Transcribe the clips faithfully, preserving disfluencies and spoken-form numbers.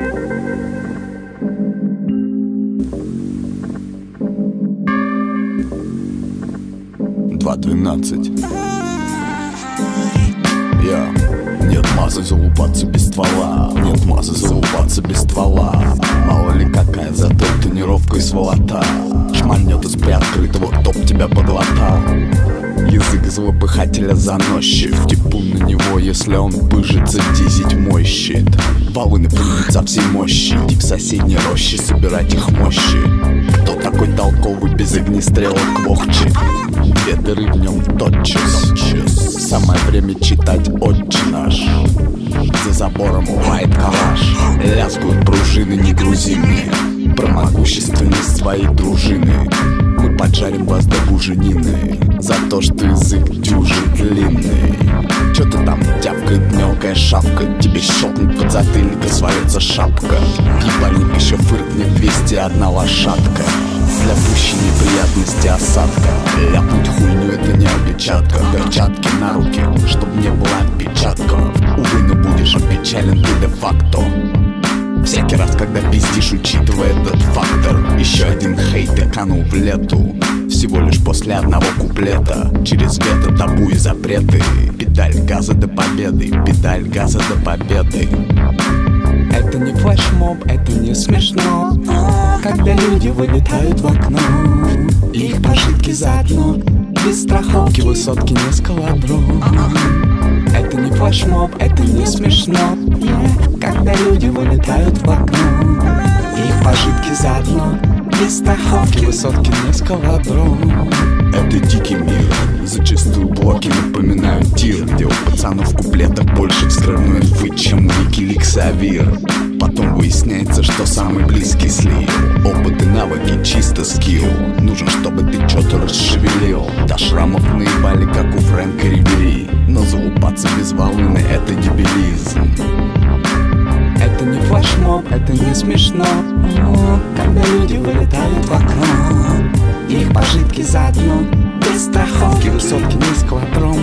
два двенадцать. Я. Нет мазы залупаться без ствола. Нет мазы залупаться без ствола. Мало ли какая зато тренировка и сволота. Шмальнет из приоткрытого, топ тебя поглотал. Язык злопыхателя заносчив. Типу на него, если он пыжится, десять мой щит. Волыны прыгнут со всей мощи. Иди в соседней роще собирать их мощи. Кто такой толковый без огнестрела квохчет? Две дыры в нем тотчас. Самое время читать «Отче наш». За забором лает калаш. Лязгают пружины, не грузи мне про могущественность своей дружины. Мы поджарим вас до буженины за то, что язык дюжи длинный. Чё ты там тявкает мелкая шапка? Тебе щелкнет под затыльник и свалится шапка. Ебальник еще фыркнет двести одна лошадка. Для пущей неприятности осадка. Ляпнуть хуйню — это не опечатка. Перчатки на руки, чтоб не было отпечатков. Увы, но будешь опечален ты де-факто. Всякий раз, когда пиздишь, учитывая этот фактор. Еще один хейт и канул в лету. Всего лишь после одного куплета. Через вето, табу и запреты. Педаль газа до победы. Педаль газа до победы. Это не флешмоб, это не смешно, когда люди вылетают в окно. Их пожитки заодно, без страховки высотки не скалодром. Это не флешмоб, это не смешно, когда люди вылетают в окно. Их пожитки заодно, без страховки высотки не скалодром. Это дикий мир, зачастую блоки напоминают тир, где у пацанов в куплетах больше взрывной инфы, чем у Викиликс Авир. Потом выясняется, что самый близкий слил. Опыт и навыки, чисто скилл. Нужен, чтобы ты что-то расшевелил. До шрамов наебали, как у Фрэнка Рибери. Но залупаться без волны — это дебилизм. Это не флешмоб, это не смешно, когда люди вылетают в окно. Их пожитки заодно, без страховки высотки не скалодром.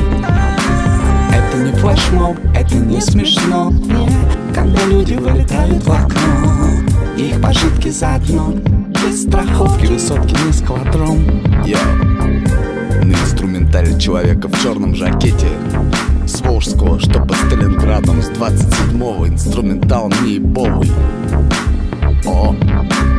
Это не флешмоб, это не смешно, когда люди вылетают в окно. Их пожитки заодно, без страховки высотки не скалодром. Я на инструментале человека в черном жакете с Волжского, что под Сталинградом с двадцать седьмого. Инструментал не ебовый. О,